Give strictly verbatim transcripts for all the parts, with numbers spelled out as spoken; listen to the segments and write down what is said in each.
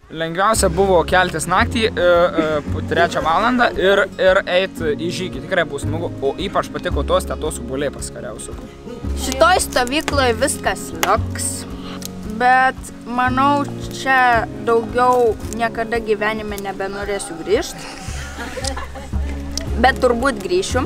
Lengviausia buvo keltis naktį, trečią valandą ir, ir eiti į žygį. Tikrai bus smagu, o ypač patiko tos tetos obuoliai paskariausiu. Šitoj stovykloje viskas liuks, bet manau, čia daugiau niekada gyvenime nebenorėsiu grįžti. Bet turbūt grįšiu.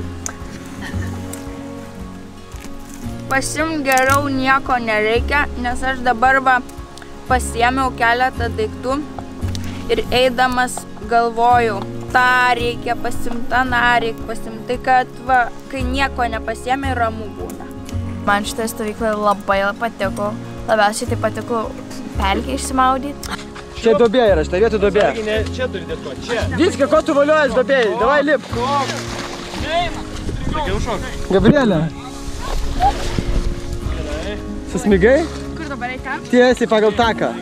Pasiimt geriau nieko nereikia, nes aš dabar va pasiėmiau keletą daiktų ir eidamas galvojau, tą reikia pasiimti, tą reikia pasiimti, tai kad va, kai nieko nepasiėmė, ramu būna. Man šitą stovyklą labai patiko, labiausiai tai patiko pelkę išsimaudyti. Čia duobė yra, šitą vietą duobė. Čia turi dėtuoti, čia. Vycka, ko tu valiuojas duobėjai? Davai, lip. Gabrielė. Susmigai? Kur dabar eiti ten? Tiesiai pagal taką.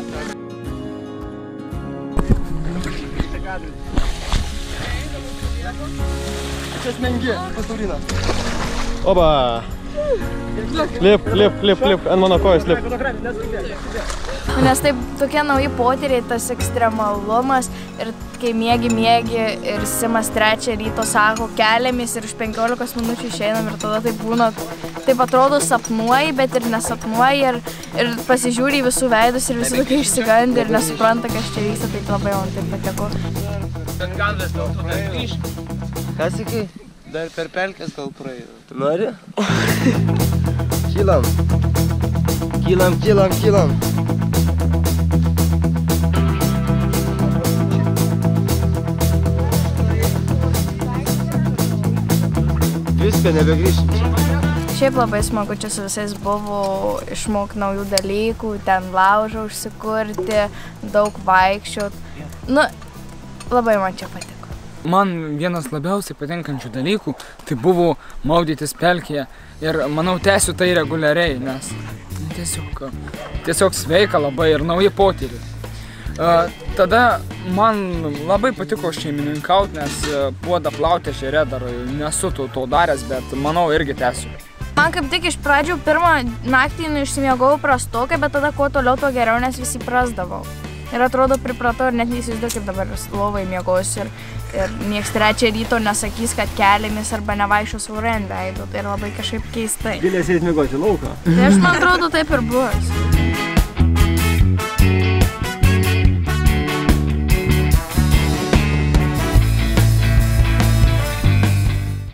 Čia smengi, pasaurina. Oba. Lip, lip, lip, lip, ant mano kojos lip. Nes taip tokie nauji potyriai, tas ekstremalumas ir kai miegi, miegi ir Simas trečią ryto sako keliamės ir už penkiolikos minučių išeinam ir tada taip būna, taip atrodo sapnuoji, bet ir nesapnuoji ir, ir pasižiūri į visų veidus ir visi tokie išsigandę ir nesupranta, kas čia vyksta, tai labai man taip patiko. Bet gal vis dėlto dar grįžti. Ką sakai? Dar per pelkės gal praeina. Tu nori? Kylam. Kylam, kylam, kylam. Viską, nebegrįšim čia. Šiaip labai smagu čia su visais buvo išmokti naujų dalykų, ten laužą užsikurti, daug vaikščiot. Nu, labai man čia patiko. Man vienas labiausiai patinkančių dalykų tai buvo maudytis pelkėje ir manau tęsiu tai reguliariai, nes tiesiog, tiesiog sveika labai ir nauji potyriai. Tada man labai patiko šeimininkauti, nes puodą plauti ežere dar nesu to, to daręs, bet manau irgi tęsiu. Man kaip tik iš pradžių pirmą naktį išsimiegojau prastokai, bet tada kuo toliau, tuo geriau, nes visi prasdavau. Ir atrodo pripratau ir net neįsivaizduoju, kaip dabar lovai miegosiu ir, ir nieks trečią ryto nesakys, kad keliamės arba nevaikščios siaurai ant veido. Tai labai kažkaip keistai. Galėsi eiti miegoti lauką. Tai aš man atrodo taip ir bus.